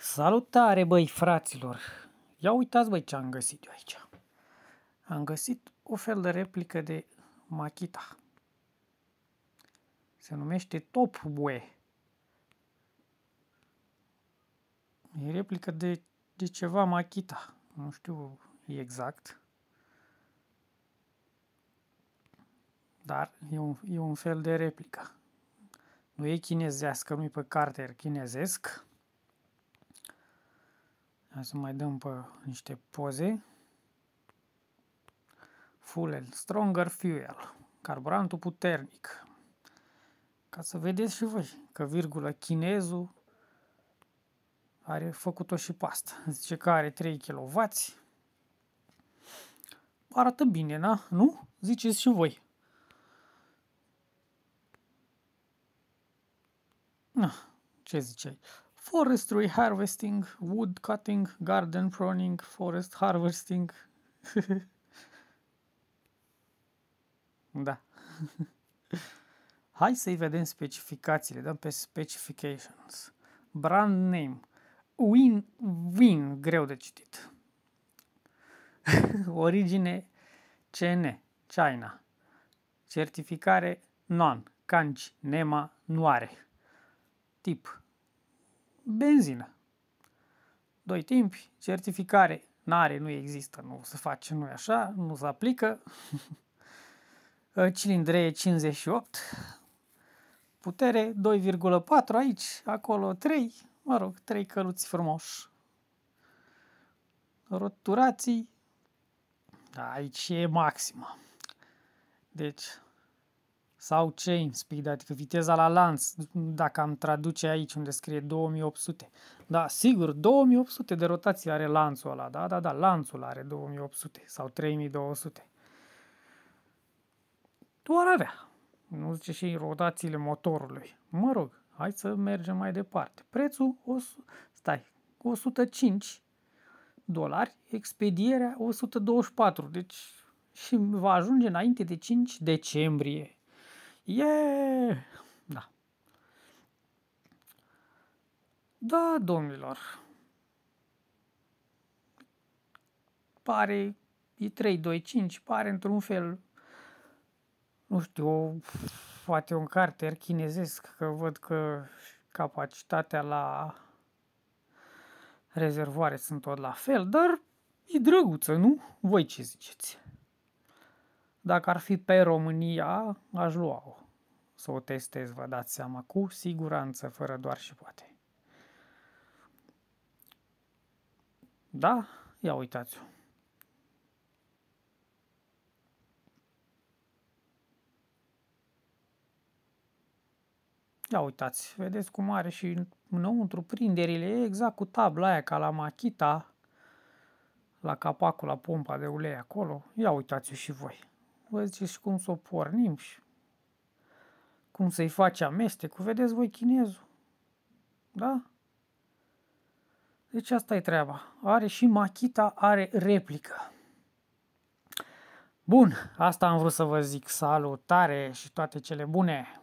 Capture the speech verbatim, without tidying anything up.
Salutare, băi, fraților! Ia uitați, băi, ce am găsit eu aici. Am găsit o fel de replică de Makita. Se numește Top Bue. E replică de, de ceva Makita. Nu știu exact. Dar e un, e un fel de replică. Nu e chinezească, nu e pe carter chinezesc. Hai să mai dăm pe niște poze. Fuel, stronger fuel. Carburantul puternic. Ca să vedeți și voi că virgulă chinezul are făcut-o și pe asta. Zice că are trei kilowați. Arată bine, na? Nu? Ziceți și voi. Na, ce ziceai? Forestry harvesting, wood cutting, garden pruning, forest harvesting. Da. Hai să-i vedem specificațiile. Dăm pe specifications. Brand name. Win, Win, greu de citit. Origine C N, China. Certificare non, Kanji, Nema, nu are. Tip benzină. Doi timpi, certificare n-are, nu există, nu se face, nu e așa, nu se aplică. Cilindree cincizeci și opt. Putere doi virgulă patru aici, acolo trei, mă rog, trei căluți frumoși. Roturații, aici e maximă. Deci, sau chain speed, adică viteza la lanț, dacă am traduce aici unde scrie două mii opt sute. Da, sigur, două mii opt sute de rotație are lanțul ăla, da, da, da, lanțul are două mii opt sute sau trei mii două sute. Doar avea. Nu zice și rotațiile motorului. Mă rog, hai să mergem mai departe. Prețul, o, stai, o sută cinci dolari, expedierea o sută douăzeci și patru, deci și va ajunge înainte de cinci decembrie. Yeah! Da. Da, domnilor. Pare, e trei doi cinci, pare într-un fel, nu știu, o, poate un carter chinezesc, că văd că capacitatea la rezervoare sunt tot la fel, dar e drăguță, nu? Voi ce ziceți? Dacă ar fi pe România, aș lua-o. Să o testez, vă dați seama, cu siguranță, fără doar și poate. Da? Ia uitați-o. Ia uitați, vedeți cum are și înăuntru prinderile, exact cu tabla aia ca la Makita, la capacul, la pompa de ulei acolo. Ia uitați-o și voi. Vă ziceți și cum să o pornim și cum să-i face amestecul. Vedeți voi chinezul? Da? Deci asta e treaba. Are și Makita, are replică. Bun, asta am vrut să vă zic. Salutare și toate cele bune!